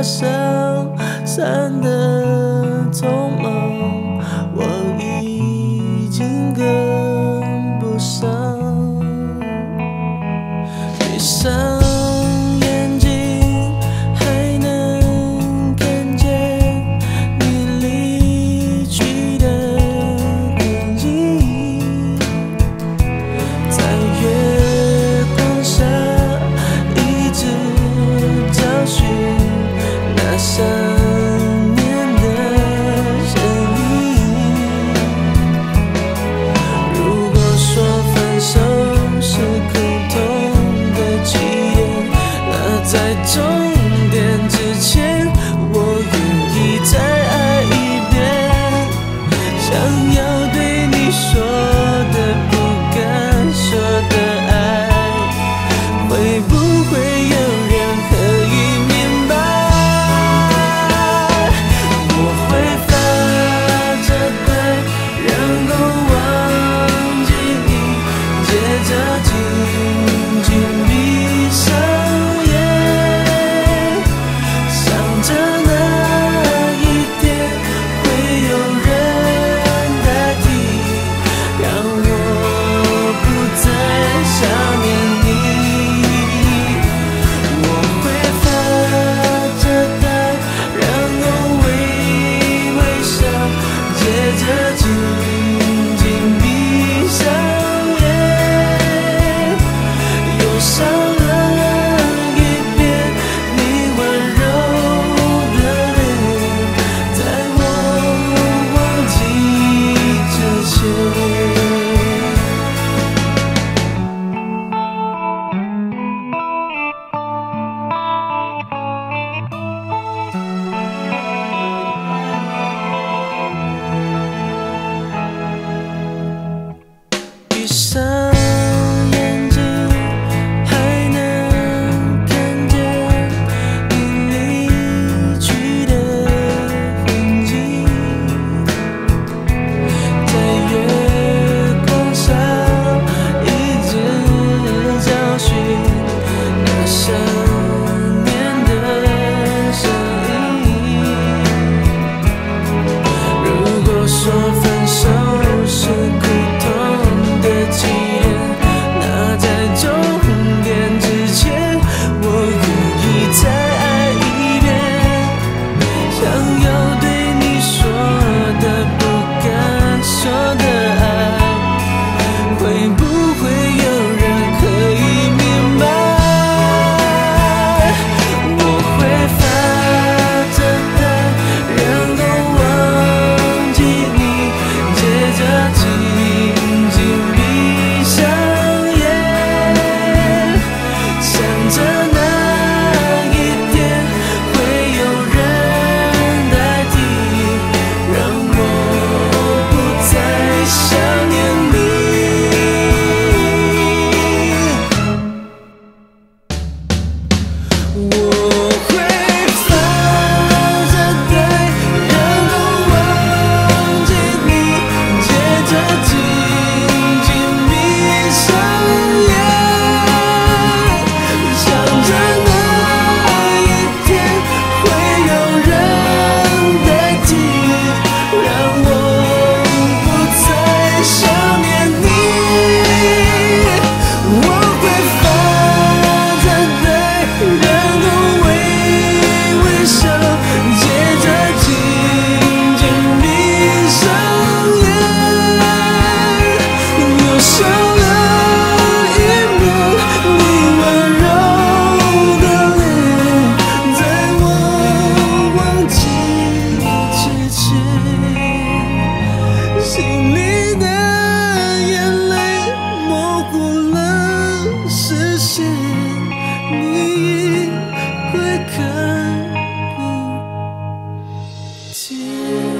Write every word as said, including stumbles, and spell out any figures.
消散的匆忙，我已经跟不上。闭上眼睛，还能看见你离去的痕迹，在月光下一直找寻那想念的身影。如果说分手是苦痛的起点，那在终点之前，我愿意再爱一遍。想要对你说的不敢说的爱，会不会有人可以明白？我会发着呆，然后忘记你，接着紧紧闭上眼，想着那一天会有人代替，让我不再想念你。我会发着呆，然后微微笑，接着紧紧闭上眼，又少了一遍你温柔的脸，在我忘记之前。闭上眼睛，还能看见你离去的痕迹，在月光下一直找寻那想念的身影。如果说分手是苦痛的起点，那在终点之前，我愿意再爱一遍。想要对你说的不敢说的爱，会不会有人可以明白？我会发着呆，然后忘记你，接着紧紧闭上眼，想着那一天会有人代替，让我不再想念你。我会发着呆，然后忘记你，接着紧紧闭上眼，想着那一天会有人代替，让我不再想念你。我会发着呆，然后微微笑，接着紧紧闭上眼，又少了一秒你温柔的脸，在我忘记之前，心里的眼泪模糊了视线，你会看不见。